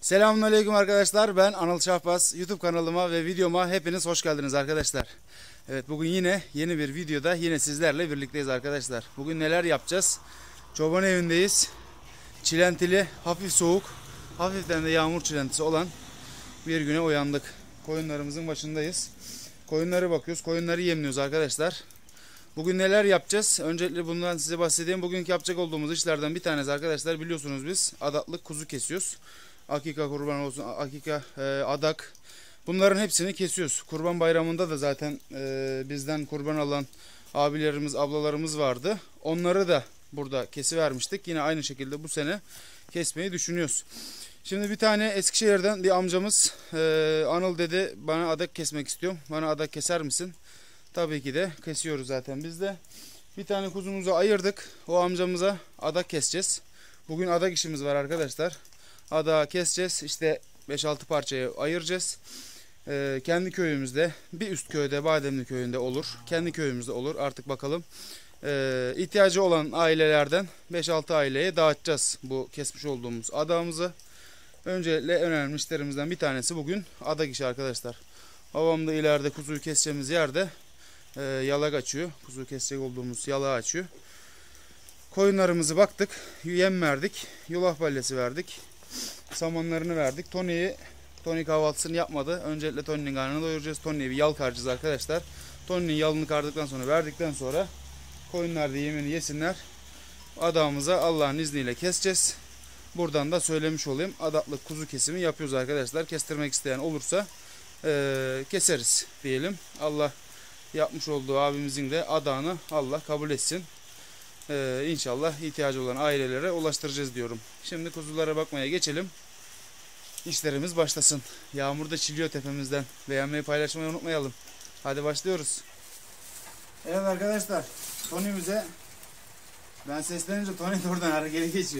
Selamünaleyküm arkadaşlar. Ben Anıl Şahbaz. YouTube kanalıma ve videoma hepiniz hoş geldiniz arkadaşlar. Evet, bugün yine yeni bir videoda yine sizlerle birlikteyiz arkadaşlar. Bugün neler yapacağız? Çoban evindeyiz. Çilentili, hafif soğuk, hafiften de yağmur çilentisi olan bir güne uyandık. Koyunlarımızın başındayız. Koyunlara bakıyoruz. Koyunları yemliyoruz arkadaşlar. Bugün neler yapacağız? Öncelikle bundan size bahsedeyim. Bugünkü yapacak olduğumuz işlerden bir tanesi arkadaşlar, biliyorsunuz biz adatlık kuzu kesiyoruz. Akika kurban olsun, akika, adak. Bunların hepsini kesiyoruz. Kurban bayramında da zaten bizden kurban alan abilerimiz, ablalarımız vardı. Onları da burada kesivermiştik. Yine aynı şekilde bu sene kesmeyi düşünüyoruz. Şimdi bir tane Eskişehir'den bir amcamız Anıl dedi, bana adak kesmek istiyorum. Bana adak keser misin? Tabii ki de kesiyoruz zaten biz de. Bir tane kuzumuzu ayırdık. O amcamıza adak keseceğiz. Bugün adak işimiz var arkadaşlar. Adağı keseceğiz. İşte 5-6 parçaya ayıracağız. Kendi köyümüzde, bir üst köyde, Bademli köyünde olur. Kendi köyümüzde olur. Artık bakalım. İhtiyacı olan ailelerden 5-6 aileye dağıtacağız bu kesmiş olduğumuz adağımızı. Öncelikle önemli işlerimizden bir tanesi bugün adak işi arkadaşlar. Babam da ileride kuzuyu keseceğimiz yerde yalak açıyor. Kuzuyu kesecek olduğumuz yalağı açıyor. Koyunlarımızı baktık. Yem verdik. Yulaf ballesi verdik. Samanlarını verdik. Tony kahvaltısını yapmadı. Öncelikle Tony'nin karnını doyuracağız. Tony'ye bir yal karacağız arkadaşlar. Tony'nin yalını kardıktan sonra, verdikten sonra koyunlar da yemini yesinler. Adağımıza Allah'ın izniyle keseceğiz. Buradan da söylemiş olayım. Adaklık kuzu kesimi yapıyoruz arkadaşlar. Kestirmek isteyen olursa keseriz diyelim. Allah yapmış olduğu abimizin de adağını Allah kabul etsin. İnşallah ihtiyacı olan ailelere ulaştıracağız diyorum. Şimdi kuzulara bakmaya geçelim. İşlerimiz başlasın. Yağmur da çiliyor tepemizden. Beğenmeyi, paylaşmayı unutmayalım. Hadi başlıyoruz. Evet arkadaşlar, Tony'mize ben seslenince Tony de oradan harekete geçiyor.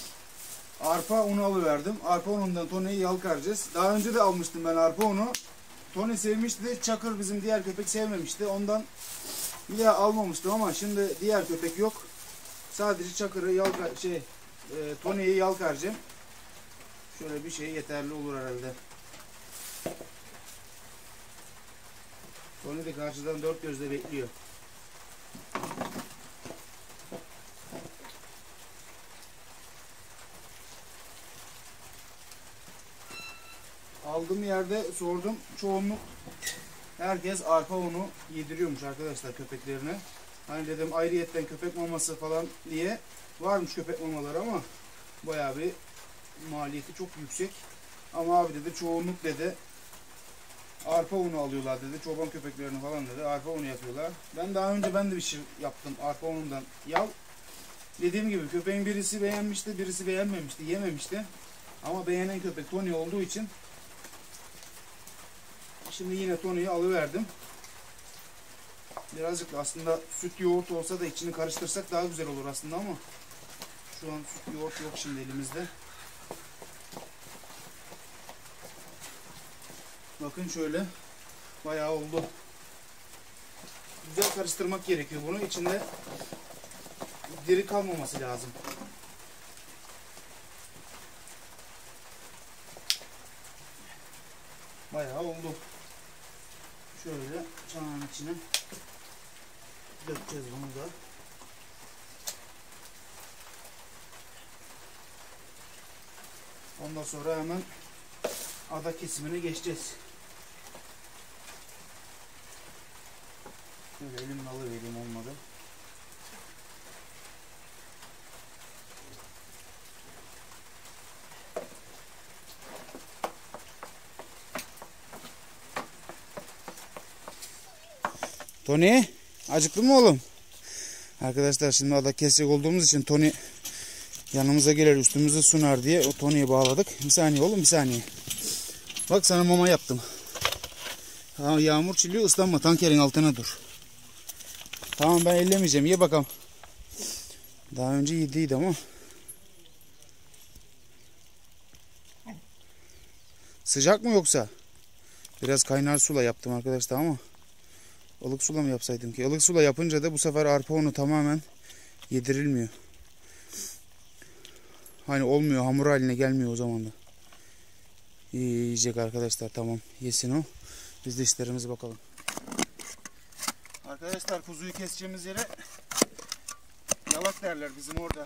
Arpa unu alıverdim. Arpa unundan Tony'yi yalkaracağız. Daha önce de almıştım ben arpa unu. Tony sevmişti. Çakır bizim diğer köpek sevmemişti. Ondan bir daha almamıştım ama şimdi diğer köpek yok. Sadece Çakır'ı Tony'yi yalkaracağım. Şöyle bir şey yeterli olur herhalde. Tony de karşıdan dört gözle bekliyor. Aldığım yerde sordum. Çoğunluk herkes arpa unu yediriyormuş arkadaşlar köpeklerine. Hani dedim ayrıyetten köpek maması falan diye varmış köpek mamaları ama bayağı bir maliyeti çok yüksek. Ama abi dedi çoğunluk dedi arpa unu alıyorlar dedi. Çoban köpeklerini falan dedi arpa unu yapıyorlar. Ben de bir şey yaptım arpa unundan yal. Dediğim gibi köpeğin birisi beğenmişti, birisi beğenmemişti, yememişti. Ama beğenen köpek Tony olduğu için şimdi yine Tony'yi alıverdim. Birazcık aslında süt yoğurt olsa da içini karıştırsak daha güzel olur aslında ama şu an süt yoğurt yok şimdi elimizde. Bakın şöyle bayağı oldu. Güzel karıştırmak gerekiyor bunu. İçinde diri kalmaması lazım. Bayağı oldu. Şöyle çanağın içine dökeceğiz bunu da. Ondan sonra hemen adak kesimine geçeceğiz. Şöyle elimle alıvereyim olmadı. Tony, acıktın mı oğlum? Arkadaşlar şimdi adak kesecek olduğumuz için Tony yanımıza gelir, üstümüze sunar diye o Tony'yi bağladık. Bir saniye oğlum, bir saniye. Bak sana mama yaptım. Ha, yağmur çiliyor, ıslanma, tankerin altına dur. Tamam, ben ellemeyeceğim, ye bakalım. Daha önce yediydi ama. Sıcak mı yoksa? Biraz kaynar suyla yaptım arkadaşlar ama ılık suyla mı yapsaydım ki? Ilık suyla yapınca da bu sefer arpa unu tamamen yedirilmiyor. Hani olmuyor, hamur haline gelmiyor o zaman da. yiyecek arkadaşlar. Tamam, yesin o. Biz de işlerimize bakalım. Arkadaşlar kuzuyu keseceğimiz yere yalak derler bizim orada.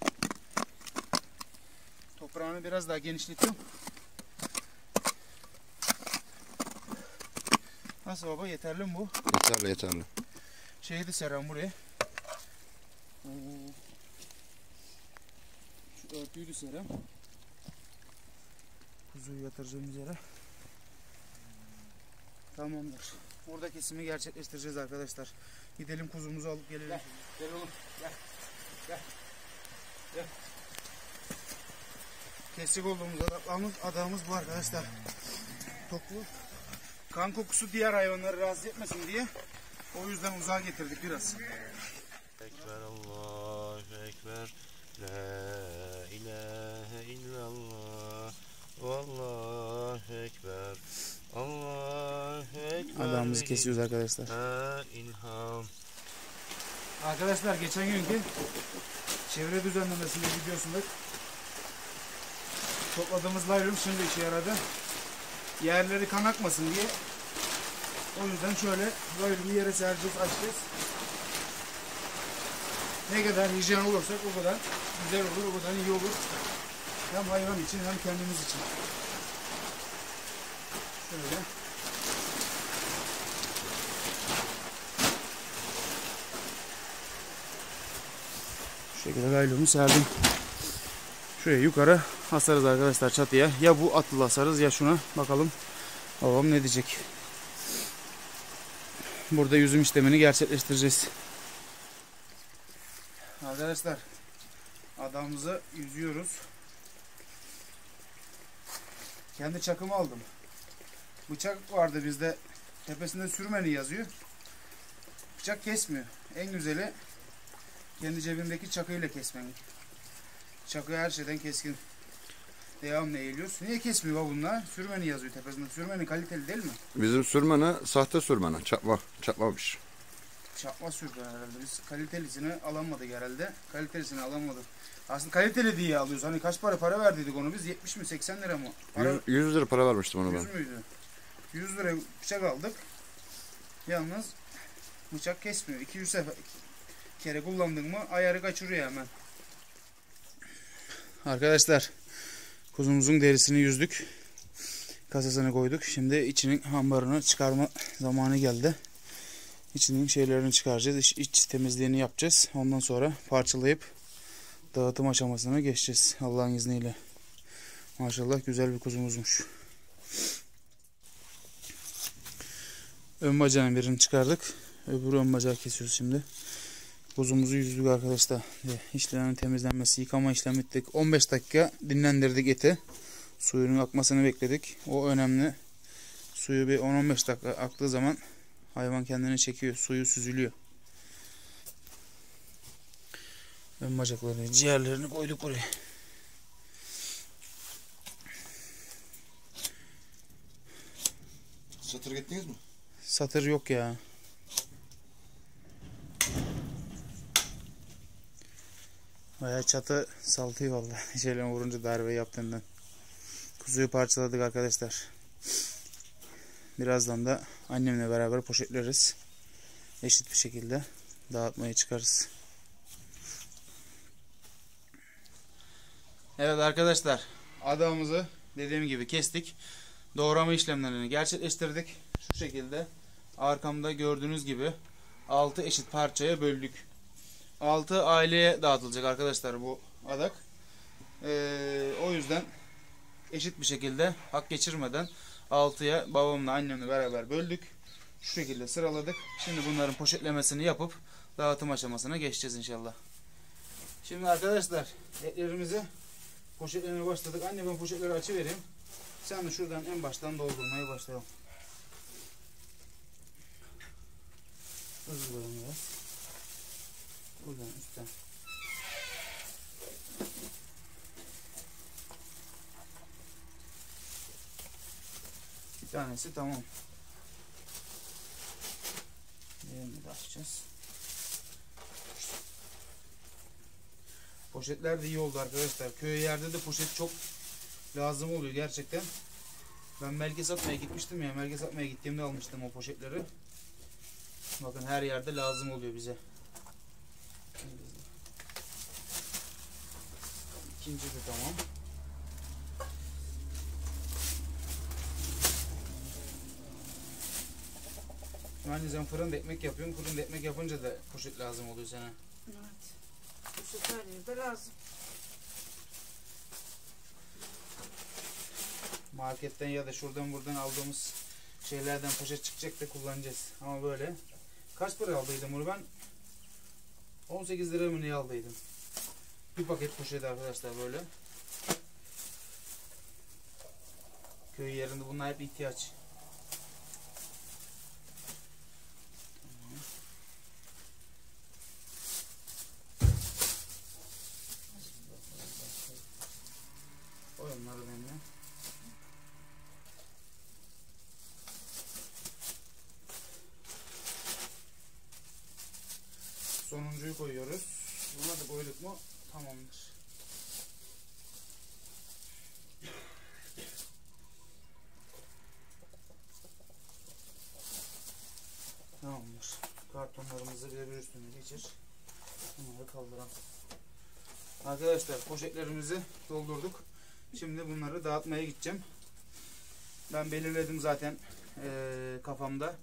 Toprağını biraz daha genişletiyorum. Nasıl baba, yeterli mi bu? Yeterli yeterli. Şeyi de seram buraya. Şu örtüyü de seram. Kuzuyu yatıracağımız yere. Tamamdır. Burada kesimi gerçekleştireceğiz arkadaşlar. Gidelim kuzumuzu alıp gelelim. Gel, gel oğlum. Gel. Gel. Gel. Kesecek olduğumuz adamımız bu arkadaşlar. Toplu. Kan kokusu diğer hayvanları rahatsız etmesin diye o yüzden uzağa getirdik biraz. Ekber, Allahu Ekber, La ilahe illallah, Allahu Ekber, Allahu Ekber. Adamımızı kesiyoruz arkadaşlar. İlham. Arkadaşlar geçen günkü çevre düzenlemesinde videosunda topladığımız laylum şimdi işe yaradı. Yerleri kan akmasın diye. O yüzden şöyle laylumu yere sereceğiz, açacağız. Ne kadar hijyen olursak o kadar güzel olur, o kadar iyi olur. Hem hayvan için hem kendimiz için. Şöyle. Şu şekilde laylumu serdim. Şuraya yukarı asarız arkadaşlar, çatıya. Ya bu atlı asarız ya şuna. Bakalım babam ne diyecek. Burada yüzüm işlemini gerçekleştireceğiz. Arkadaşlar adamımızı yüzüyoruz. Kendi çakımı aldım. Bıçak vardı bizde. Tepesinde sürmeni yazıyor. Bıçak kesmiyor. En güzeli kendi cebimdeki çakıyla kesmen. Çakı her şeyden keskin. Devamlı eğiliyoruz. Niye kesmiyor bunlar? Sürmeni yazıyor tepesinde. Sürmeni kaliteli değil mi? Bizim sürmene sahte sürmene. Çakmamış. Çakma sürdü herhalde. Biz kalitelisini alamadık herhalde. Kalitesini alamadık. Aslında kaliteli diye alıyoruz. Hani kaç para verdiydik onu biz? 70 mi 80 lira mı? 100 lira para vermiştim ona ben. 100 müydü? 100 lira bıçak aldık. Yalnız bıçak kesmiyor. 200 kere kullandın mı ayarı kaçırıyor hemen. Arkadaşlar kuzumuzun derisini yüzdük. Kasasını koyduk. Şimdi içinin hambarını çıkarma zamanı geldi. İçinin şeylerini çıkaracağız. İç temizliğini yapacağız. Ondan sonra parçalayıp dağıtım aşamasına geçeceğiz. Allah'ın izniyle. Maşallah güzel bir kuzumuzmuş. Ön bacağının birini çıkardık. Öbürü ön bacağı kesiyoruz şimdi. Kuzumuzu yüzdük arkadaşlar. İşlerin temizlenmesi, yıkama işlemi bittik. 15 dakika dinlendirdik eti. Suyunun akmasını bekledik. O önemli. Suyu bir 10-15 dakika aktığı zaman hayvan kendini çekiyor. Suyu süzülüyor. Ön bacaklarını, ciğerlerini koyduk buraya. Satır gittiniz mi? Satır yok ya. Bayağı çatı saltıyor vallahi. Şeyle vurunca darbe yaptığından. Kuzuyu parçaladık arkadaşlar. Birazdan da annemle beraber poşetleriz. Eşit bir şekilde dağıtmaya çıkarız. Evet arkadaşlar, adamımızı dediğim gibi kestik. Doğrama işlemlerini gerçekleştirdik. Şu şekilde arkamda gördüğünüz gibi 6 eşit parçaya böldük. 6 aileye dağıtılacak arkadaşlar bu adak. O yüzden eşit bir şekilde hak geçirmeden 6'ya babamla annemle beraber böldük. Şu şekilde sıraladık. Şimdi bunların poşetlemesini yapıp dağıtım aşamasına geçeceğiz inşallah. Şimdi arkadaşlar etlerimizi poşetlemeye başladık. Anne ben poşetleri açıvereyim. Sen de şuradan en baştan doldurmaya başlayalım. Hızlı koyalım biraz. Buradan üstten. Bir tanesi tamam. Diğerini de açacağız. Poşetler de iyi oldu arkadaşlar. Köy yerde de poşet çok lazım oluyor gerçekten. Ben melge satmaya gitmiştim ya. Melge satmaya gittiğimde almıştım o poşetleri. Bakın her yerde lazım oluyor bize. İkinci de tamam. Yani sen fırında ekmek yapıyorsun. Fırında ekmek yapınca da poşet lazım oluyor sana. Evet. Poşet her yerde lazım. Marketten ya da şuradan buradan aldığımız şeylerden poşet çıkacak da kullanacağız. Ama böyle. Kaç para aldıydım bunu ben? 18 lira mı ne aldıydım? Bir paket poşet arkadaşlar böyle. Köy yerinde bunlar hep ihtiyaç. Koy onları benimle. Sonuncuyu koyuyoruz. Buna da koyduk mu tamamdır. Tamamdır. Kartonlarımızı bir üstüne geçir. Bunları kaldıralım. Arkadaşlar poşetlerimizi doldurduk. Şimdi bunları dağıtmaya gideceğim. Ben belirledim zaten kafamda.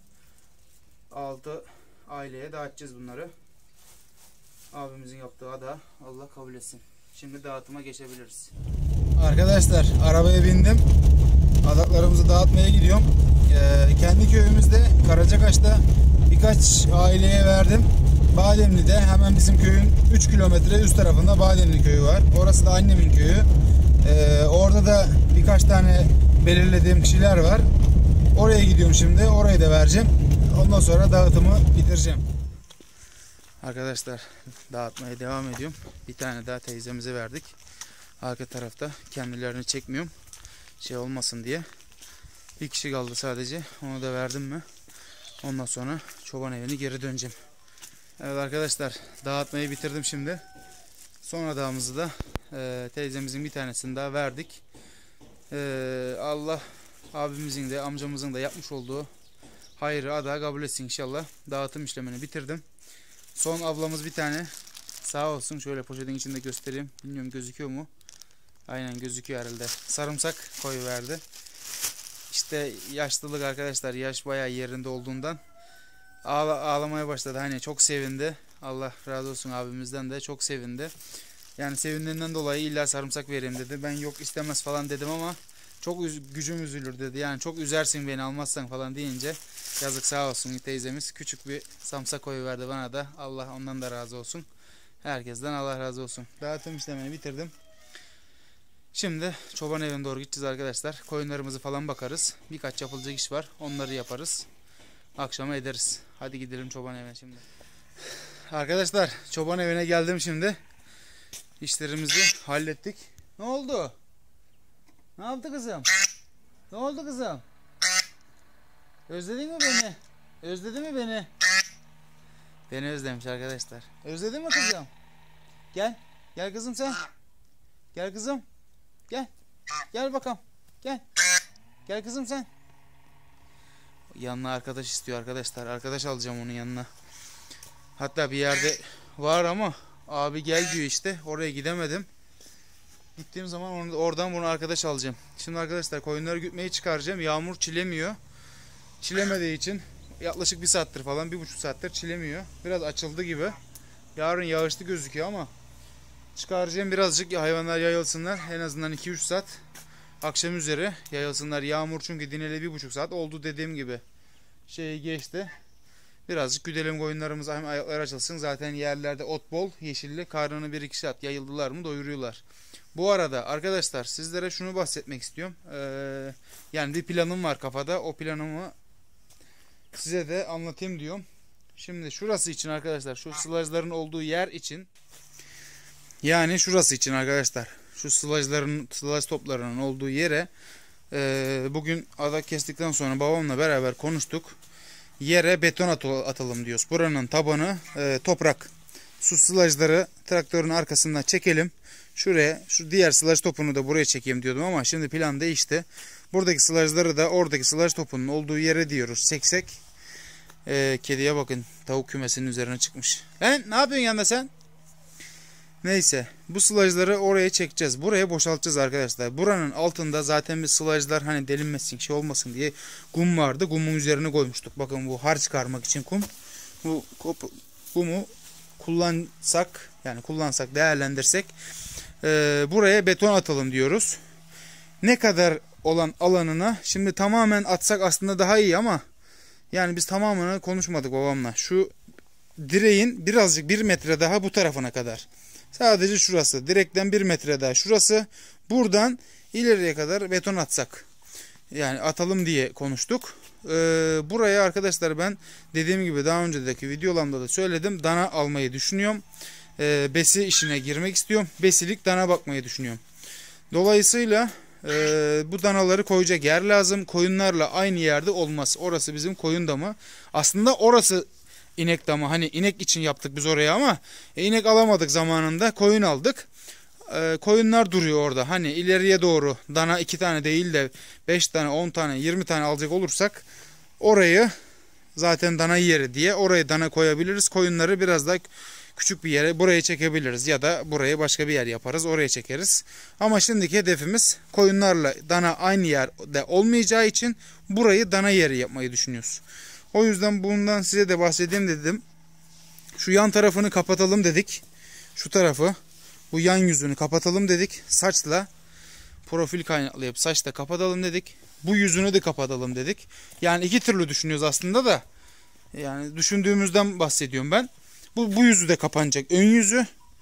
6 aileye dağıtacağız bunları. Abimizin yaptığı ada Allah kabul etsin. Şimdi dağıtıma geçebiliriz. Arkadaşlar arabaya bindim. Adaklarımızı dağıtmaya gidiyorum. Kendi köyümüzde Karacakaş'ta birkaç aileye verdim. Bademli'de hemen bizim köyün 3 kilometre üst tarafında Bademli köyü var. Orası da annemin köyü. Orada da birkaç tane belirlediğim kişiler var. Oraya gidiyorum şimdi. Orayı da vereceğim. Ondan sonra dağıtımı bitireceğim. Arkadaşlar dağıtmaya devam ediyorum. Bir tane daha teyzemize verdik. Arka tarafta kendilerini çekmiyorum. Şey olmasın diye. Bir kişi kaldı sadece. Onu da verdim mi? Ondan sonra çoban evine geri döneceğim. Evet arkadaşlar dağıtmayı bitirdim şimdi. Son adağımızı da teyzemizin bir tanesini daha verdik. Allah abimizin de amcamızın da yapmış olduğu hayrı adağı kabul etsin inşallah. Dağıtım işlemini bitirdim. Son ablamız bir tane sağ olsun, şöyle poşetin içinde göstereyim. Bilmiyorum gözüküyor mu? Aynen gözüküyor herhalde. Sarımsak koyuverdi. İşte yaşlılık arkadaşlar, yaş bayağı yerinde olduğundan ağlamaya başladı. Hani çok sevindi. Allah razı olsun abimizden de çok sevindi. Yani sevindiğinden dolayı illa sarımsak vereyim dedi. Ben yok istemez falan dedim ama çok gücüm üzülür dedi. Yani çok üzersin beni almazsan falan deyince yazık sağ olsun teyzemiz küçük bir samsa koyuverdi bana da. Allah ondan da razı olsun. Herkesten Allah razı olsun. Dağıtım işlemini bitirdim. Şimdi çoban evine doğru gideceğiz arkadaşlar. Koyunlarımızı falan bakarız. Birkaç yapılacak iş var. Onları yaparız. Akşama ederiz. Hadi gidelim çoban evine şimdi. Arkadaşlar çoban evine geldim şimdi. İşlerimizi hallettik. Ne oldu? Ne yaptı kızım? Ne oldu kızım? Özledin mi beni? Özledi mi beni? Beni özlemiş arkadaşlar. Özledin mi kızım? Gel. Gel kızım sen. Gel kızım. Gel. Gel bakalım. Gel. Gel kızım sen. Yanına arkadaş istiyor arkadaşlar. Arkadaş alacağım onun yanına. Hatta bir yerde var ama abi gel diyor işte. Oraya gidemedim. Gittiğim zaman oradan bunu arkadaş alacağım. Şimdi arkadaşlar koyunları gütmeyi çıkaracağım. Yağmur çilemiyor. Çilemediği için yaklaşık 1 saattir falan, 1,5 saattir çilemiyor. Biraz açıldı gibi. Yarın yağışlı gözüküyor ama çıkaracağım birazcık, hayvanlar yayılsınlar. En azından 2-3 saat akşam üzeri yayılsınlar. Yağmur çünkü dineli 1,5 saat oldu dediğim gibi. Şey geçti. Birazcık güdelim koyunlarımız, hem ayakları açılsın. Zaten yerlerde ot bol, yeşilli. Karnını 1-2 saat yayıldılar mı doyuruyorlar. Bu arada arkadaşlar sizlere şunu bahsetmek istiyorum. Yani bir planım var kafada. O planımı size de anlatayım diyorum. Şimdi şurası için arkadaşlar, şu sılajların olduğu yer için, yani şurası için arkadaşlar, şu sılaj toplarının olduğu yere bugün adak kestikten sonra babamla beraber konuştuk. Yere beton atalım diyoruz. Buranın tabanı toprak. Su sılajları traktörün arkasından çekelim. Şuraya, şu diğer sılaj topunu da buraya çekeyim diyordum ama şimdi plan değişti. Buradaki sılajları da oradaki sılaj topunun olduğu yere diyoruz çeksek. Kediye bakın, tavuk kümesinin üzerine çıkmış. Ne yapıyorsun yanında sen? Neyse, bu sılajları oraya çekeceğiz. Buraya boşaltacağız arkadaşlar. Buranın altında zaten bir sılajlar hani delinmesin, şey olmasın diye kum vardı. Kumun üzerine koymuştuk. Bakın bu harç çıkarmak için kum. Bu kumu kullansak, yani kullansak, değerlendirsek buraya beton atalım diyoruz. Ne kadar olan alanına şimdi tamamen atsak aslında daha iyi ama yani biz tamamını konuşmadık babamla. Şu direğin birazcık 1 metre daha bu tarafına kadar. Sadece şurası. Direkten 1 metre daha şurası. Buradan ileriye kadar beton atsak. Yani atalım diye konuştuk. Buraya arkadaşlar ben dediğim gibi daha önceki videolarımda da söyledim. Dana almayı düşünüyorum. Besi işine girmek istiyorum. Besilik dana bakmayı düşünüyorum. Dolayısıyla bu danaları koyacak yer lazım. Koyunlarla aynı yerde olmaz. Orası bizim koyun damı. Aslında orası inek damı. Hani inek için yaptık biz oraya ama inek alamadık zamanında. Koyun aldık. Koyunlar duruyor orada. Hani ileriye doğru dana 2 tane değil de 5 tane, 10 tane, 20 tane alacak olursak orayı zaten dana yeri diye oraya dana koyabiliriz. Koyunları biraz daha küçük bir yere buraya çekebiliriz ya da buraya başka bir yer yaparız, oraya çekeriz. Ama şimdiki hedefimiz koyunlarla dana aynı yerde olmayacağı için burayı dana yeri yapmayı düşünüyoruz. O yüzden bundan size de bahsedeyim dedim. Şu yan tarafını kapatalım dedik. Şu tarafı, bu yan yüzünü kapatalım dedik. Saçla profil kaynaklayıp saçla kapatalım dedik. Bu yüzünü de kapatalım dedik. Yani iki türlü düşünüyoruz aslında da. Yani düşündüğümüzden bahsediyorum ben. Bu yüzü de kapanacak. Ön yüzü.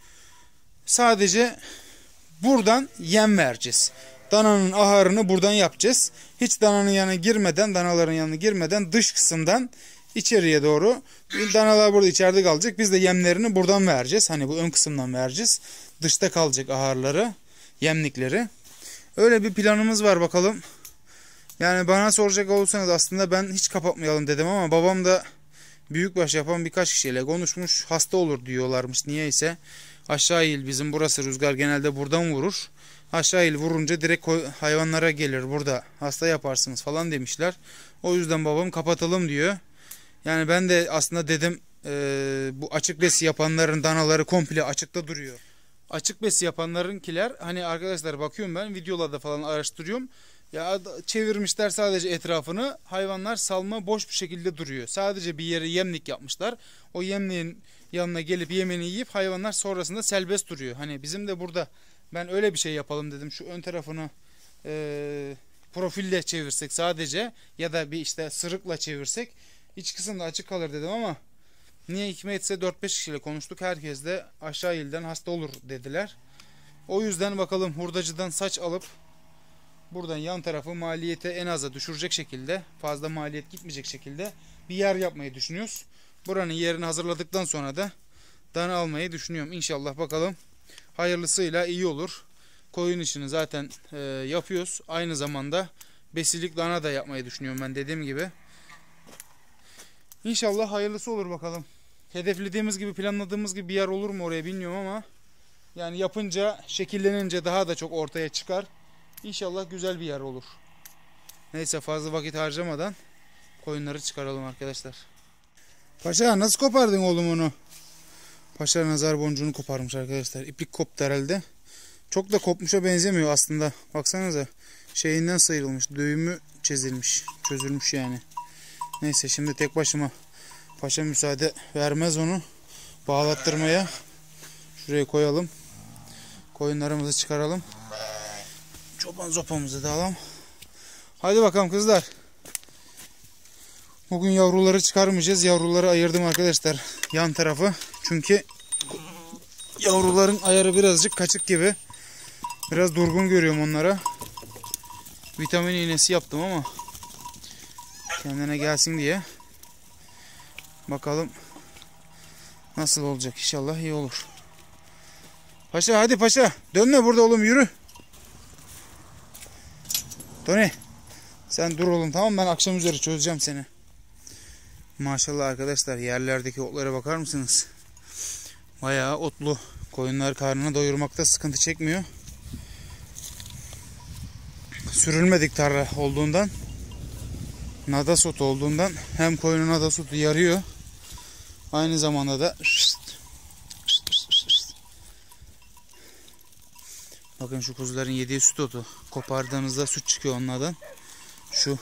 Sadece buradan yem vereceğiz. Dananın ahırını buradan yapacağız. Hiç dananın yanına girmeden, danaların yanına girmeden dış kısımdan içeriye doğru. Danalar burada içeride kalacak. Biz de yemlerini buradan vereceğiz. Hani bu ön kısımdan vereceğiz. Dışta kalacak ahırları, yemlikleri. Öyle bir planımız var bakalım. Yani bana soracak olursanız aslında ben hiç kapatmayalım dedim ama babam da büyükbaş yapan birkaç kişiyle konuşmuş. Hasta olur diyorlarmış niyeyse. Aşağı il, bizim burası rüzgar genelde buradan vurur. Aşağı il vurunca direkt hayvanlara gelir, burada hasta yaparsınız falan demişler. O yüzden babam kapatalım diyor. Yani ben de aslında dedim bu açık besi yapanların danaları komple açıkta duruyor. Açık besi yapanlarınkiler hani arkadaşlar bakıyorum ben videolarda falan araştırıyorum. Ya çevirmişler sadece etrafını, hayvanlar salma boş bir şekilde duruyor. Sadece bir yere yemlik yapmışlar. O yemliğin yanına gelip yemini yiyip hayvanlar sonrasında serbest duruyor. Hani bizim de burada ben öyle bir şey yapalım dedim. Şu ön tarafını profille çevirsek sadece ya da bir işte sırıkla çevirsek iç kısımda açık kalır dedim ama niye hikmetse 4-5 kişiyle konuştuk. Herkes de aşağı ilden hasta olur dediler. O yüzden bakalım hurdacıdan saç alıp buradan yan tarafı maliyeti en aza düşürecek şekilde, fazla maliyet gitmeyecek şekilde bir yer yapmayı düşünüyoruz. Buranın yerini hazırladıktan sonra da dana almayı düşünüyorum. İnşallah bakalım hayırlısıyla iyi olur. Koyun işini zaten yapıyoruz. Aynı zamanda besilik dana da yapmayı düşünüyorum ben dediğim gibi. İnşallah hayırlısı olur bakalım. Hedeflediğimiz gibi, planladığımız gibi bir yer olur mu oraya bilmiyorum ama yani yapınca, şekillenince daha da çok ortaya çıkar. İnşallah güzel bir yer olur. Neyse fazla vakit harcamadan koyunları çıkaralım arkadaşlar. Paşa nasıl kopardın oğlum onu? Paşa nazar boncuğunu koparmış arkadaşlar. İplik koptu herhalde. Çok da kopmuşa benzemiyor aslında. Baksanıza şeyinden sıyrılmış. Düğümü çözülmüş yani. Neyse şimdi tek başıma. Paşa müsaade vermez onu bağlattırmaya. Şuraya koyalım. Koyunlarımızı çıkaralım. Çoban zopamızı da alalım. Hadi bakalım kızlar. Bugün yavruları çıkarmayacağız. Yavruları ayırdım arkadaşlar. Yan tarafı. Çünkü yavruların ayarı birazcık kaçık gibi. Biraz durgun görüyorum onlara. Vitamin iğnesi yaptım ama kendine gelsin diye. Bakalım nasıl olacak. İnşallah iyi olur. Paşa hadi paşa. Dönme burada oğlum, yürü. Tony sen dur oğlum, tamam, ben akşam üzeri çözeceğim seni. Maşallah arkadaşlar, yerlerdeki otlara bakar mısınız? Bayağı otlu Koyunlar karnını doyurmakta sıkıntı çekmiyor. Sürülmedik tarla olduğundan, nadas otu olduğundan hem koyunun nadas otu yarıyor, aynı zamanda da bakın şu kuzuların yediği süt otu. Kopardığınızda süt çıkıyor onlardan. Şu.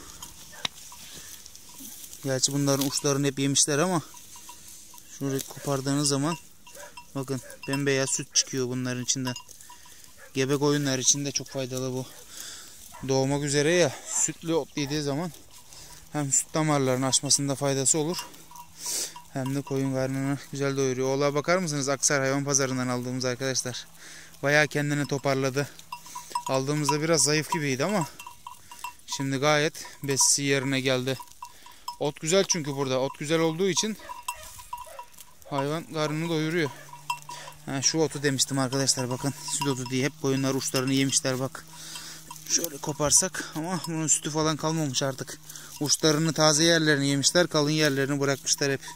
Gerçi bunların uçlarını hep yemişler ama şurayı kopardığınız zaman bakın bembeyaz süt çıkıyor bunların içinden. Gebe koyunlar için de çok faydalı bu. Doğmak üzere ya, sütlü ot yediği zaman hem süt damarlarının açmasında faydası olur, hem de koyun karnını güzel doyuruyor. Oğlağa bakar mısınız? Aksaray Hayvan Pazarı'ndan aldığımız arkadaşlar. Bayağı kendini toparladı. Aldığımızda biraz zayıf gibiydi ama şimdi gayet besisi yerine geldi. Ot güzel çünkü burada. Ot güzel olduğu için hayvan karnını doyuruyor. Şu otu demiştim arkadaşlar, bakın süt otu diye hep koyunlar uçlarını yemişler bak. Şöyle koparsak ama bunun sütü falan kalmamış artık. Uçlarını, taze yerlerini yemişler, kalın yerlerini bırakmışlar hep.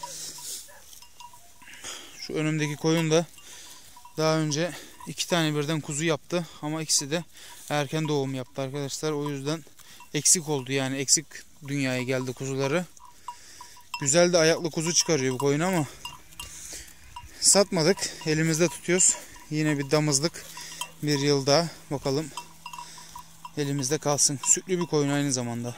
Şu önümdeki koyun da daha önce 2 tane birden kuzu yaptı ama ikisi de erken doğum yaptı arkadaşlar. O yüzden eksik oldu, yani eksik dünyaya geldi kuzuları. Güzel de ayaklı kuzu çıkarıyor bu koyun ama satmadık, elimizde tutuyoruz. Yine bir damızlık, bir yıl daha bakalım elimizde kalsın. Sütlü bir koyun aynı zamanda.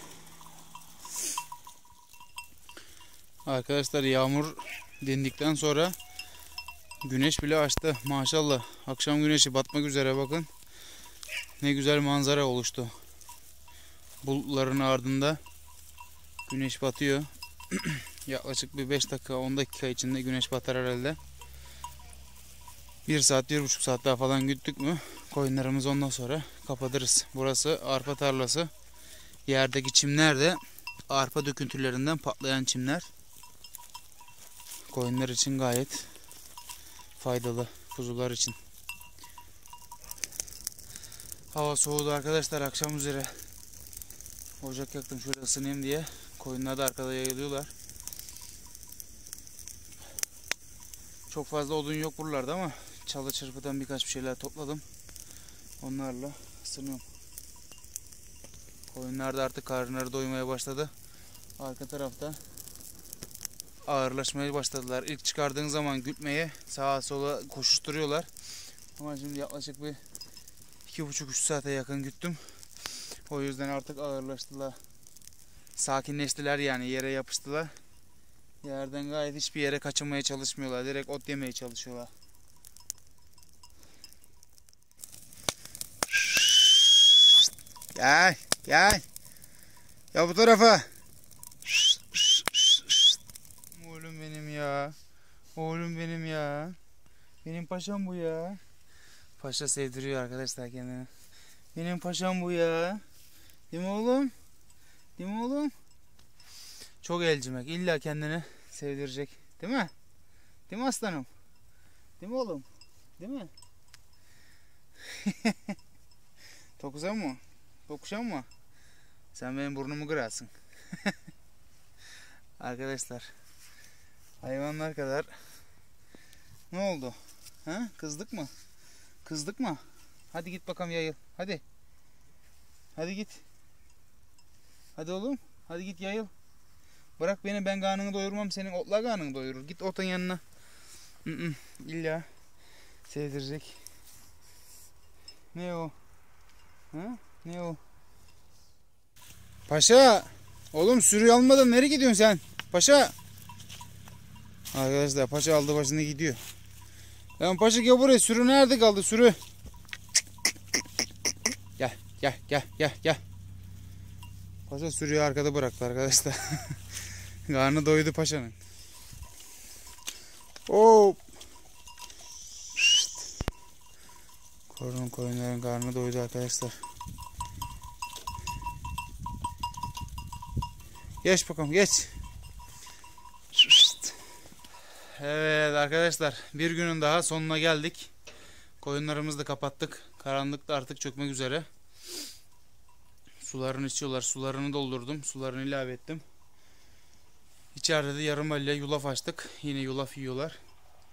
Arkadaşlar yağmur dindikten sonra güneş bile açtı maşallah. Akşam güneşi batmak üzere, bakın ne güzel manzara oluştu. Bulutların ardında güneş batıyor. Yaklaşık bir 5 dakika 10 dakika içinde güneş batar herhalde. 1 saat 1,5 saat daha falan güttük mü koyunlarımızı ondan sonra kapatırız. Burası arpa tarlası. Yerdeki çimler de arpa döküntülerinden patlayan çimler. Koyunlar için gayet faydalı, kuzular için. Hava soğudu arkadaşlar, akşam üzere. Ocak yaktım şöyle ısınayım diye. Koyunlar da arkada yayılıyorlar. Çok fazla odun yok buralarda ama çalı çırpıdan birkaç bir şeyler topladım. Onlarla ısınıyorum. Koyunlar da artık karınları doymaya başladı. Arka tarafta ağırlaşmaya başladılar. İlk çıkardığın zaman gütmeye sağa sola koşuşturuyorlar. Ama şimdi yaklaşık bir 2,5-3 saate yakın güttüm. O yüzden artık ağırlaştılar. Sakinleştiler, yani yere yapıştılar. Yerden gayet hiçbir yere kaçınmaya çalışmıyorlar. Direkt ot yemeye çalışıyorlar. Gel, gel. Ya bu tarafa. Oğlum benim ya. Oğlum benim ya. Benim paşam bu ya. Paşa sevdiriyor arkadaşlar kendini. Benim paşam bu ya. Değil mi oğlum? Değil mi oğlum? Çok elcimek. İlla kendini sevdirecek. Değil mi? Değil mi aslanım? Değil mi oğlum? Değil mi? Tokuşan mı? Tokuşan mı? Sen benim burnumu kırarsın. Arkadaşlar, hayvanlar kadar ne oldu? Ha? Kızdık mı? Kızdık mı? Hadi git bakalım yayıl. Hadi. Hadi git. Hadi oğlum. Hadi git yayıl. Bırak beni, ben karnını doyurmam, senin otla karnını doyurur. Git otun yanına. İlla sevdirecek. Ne o? Ha? Ne o? Paşa! Oğlum sürüyü almadan nereye gidiyorsun sen? Paşa! Arkadaşlar paşa aldı başını gidiyor. Lan paşa gel buraya, sürü nerede kaldı, sürü? Gel gel gel gel gel. Paşa sürüyü arkada bıraktı arkadaşlar. Karnı doydu paşanın. Hop. Koyunların karnı doydu arkadaşlar. Geç bakalım, geç. Evet arkadaşlar, bir günün daha sonuna geldik. Koyunlarımızı da kapattık. Karanlık da artık çökmek üzere. Sularını içiyorlar. Sularını doldurdum. Sularını ilave ettim. İçeride de yarım balya yulaf açtık. Yine yulaf yiyorlar.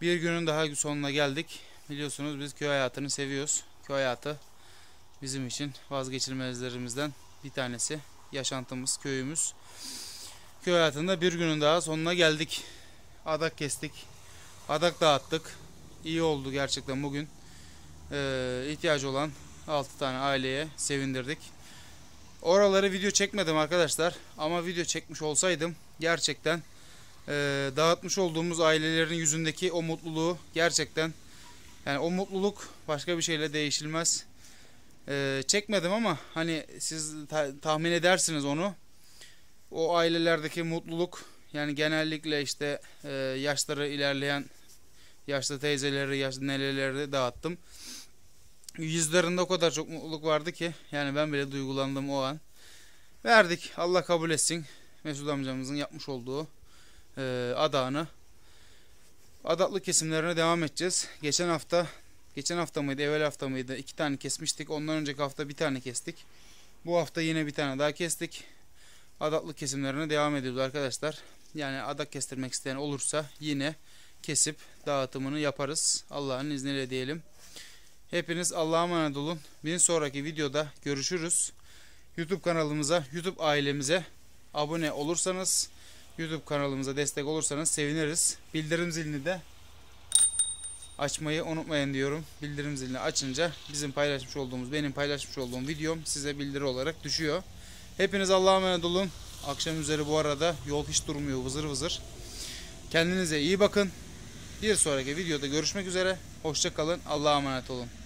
Bir günün daha sonuna geldik. Biliyorsunuz biz köy hayatını seviyoruz. Köy hayatı bizim için vazgeçilmezlerimizden bir tanesi. Yaşantımız, köyümüz. Köy hayatında bir günün daha sonuna geldik. Adak kestik. Adak dağıttık. İyi oldu gerçekten bugün. İhtiyacı olan 6 tane aileye sevindirdik. Oraları video çekmedim arkadaşlar. Ama video çekmiş olsaydım gerçekten dağıtmış olduğumuz ailelerin yüzündeki o mutluluğu gerçekten, yani o mutluluk başka bir şeyle değişilmez. Çekmedim ama hani siz tahmin edersiniz onu. O ailelerdeki mutluluk, yani genellikle işte yaşları ilerleyen yaşlı teyzeleri, yaşlı neneleri dağıttım. Yüzlerinde o kadar çok mutluluk vardı ki yani ben bile duygulandım o an. Verdik. Allah kabul etsin. Mesut amcamızın yapmış olduğu adağını. Adaklı kesimlerine devam edeceğiz. Geçen hafta mıydı, evvel hafta mıydı? 2 tane kesmiştik. Ondan önceki hafta bir tane kestik. Bu hafta yine bir tane daha kestik. Adaklı kesimlerine devam ediyoruz arkadaşlar. Yani adak kestirmek isteyen olursa yine kesip dağıtımını yaparız. Allah'ın izniyle diyelim. Hepiniz Allah'a emanet olun. Bir sonraki videoda görüşürüz. YouTube kanalımıza, YouTube ailemize abone olursanız, YouTube kanalımıza destek olursanız seviniriz. Bildirim zilini de açmayı unutmayın diyorum. Bildirim zilini açınca benim paylaşmış olduğum videom size bildiri olarak düşüyor. Hepiniz Allah'a emanet olun. Akşam üzeri bu arada yol hiç durmuyor, vızır vızır. Kendinize iyi bakın. Bir sonraki videoda görüşmek üzere. Hoşça kalın. Allah'a emanet olun.